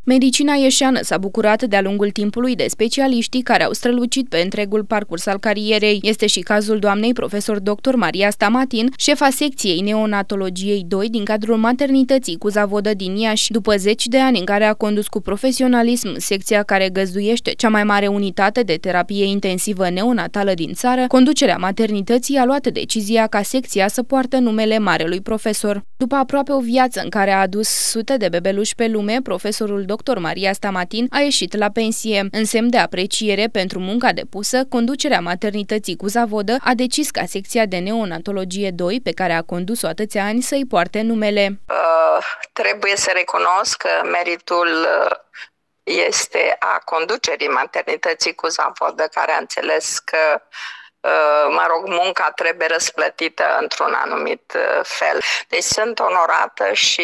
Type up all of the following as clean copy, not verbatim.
Medicina ieșeană s-a bucurat de-a lungul timpului de specialiștii care au strălucit pe întregul parcurs al carierei. Este și cazul doamnei profesor dr. Maria Stamatin, șefa secției neonatologiei 2 din cadrul maternității Cuzavodă din Iași. După 10 de ani în care a condus cu profesionalism secția care găzduiește cea mai mare unitate de terapie intensivă neonatală din țară, conducerea maternității a luat decizia ca secția să poartă numele marelui profesor. După aproape o viață în care a adus sute de bebeluși pe lume, profesorul dr. Maria Stamatin a ieșit la pensie. În semn de apreciere pentru munca depusă, conducerea maternității Cuzavodă a decis ca secția de neonatologie 2, pe care a condus-o atâția ani, să-i poarte numele. Trebuie să recunosc că meritul este a conducerii maternității Cuzavodă, care a înțeles că munca trebuie răsplătită într-un anumit fel. Deci sunt onorată și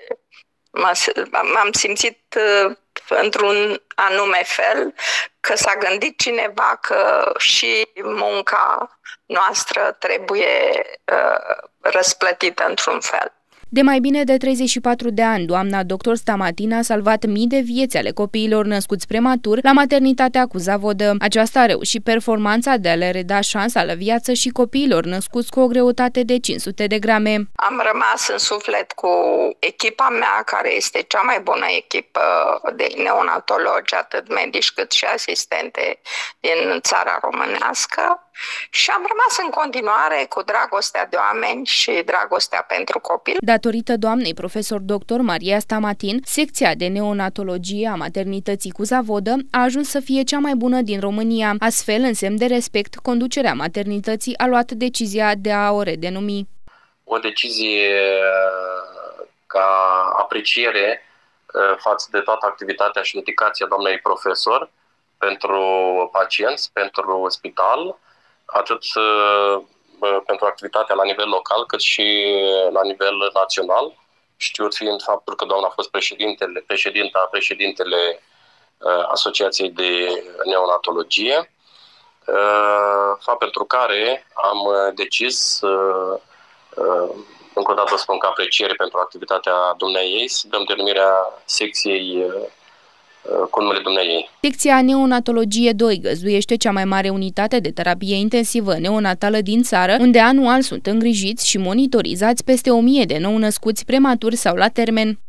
m-am simțit într-un anume fel că s-a gândit cineva că și munca noastră trebuie răsplătită într-un fel. De mai bine de 34 de ani, doamna dr. Stamatin a salvat mii de vieți ale copiilor născuți prematur la maternitatea Cuzavodă. Aceasta a reușit performanța de a le reda șansa la viață și copiilor născuți cu o greutate de 500 de grame. Am rămas în suflet cu echipa mea, care este cea mai bună echipă de neonatologi, atât medici cât și asistente din țara românească. Și am rămas în continuare cu dragostea de oameni și dragostea pentru copil. Datorită doamnei profesor dr. Maria Stamatin, secția de neonatologie a maternității Cuzavodă a ajuns să fie cea mai bună din România. Astfel, în semn de respect, conducerea maternității a luat decizia de a o redenumi. O decizie ca apreciere față de toată activitatea și dedicația doamnei profesor pentru pacienți, pentru spital, atât pentru activitatea la nivel local, cât și la nivel național, știut fiind faptul că doamna a fost președintele Asociației de Neonatologie, fapt pentru care am decis, încă o dată spun că apreciere pentru activitatea dumneaei, să dăm denumirea secției cu numele dumneaei. Secția Neonatologie 2 găzduiește cea mai mare unitate de terapie intensivă neonatală din țară, unde anual sunt îngrijiți și monitorizați peste 1000 de nou-născuți prematuri sau la termen.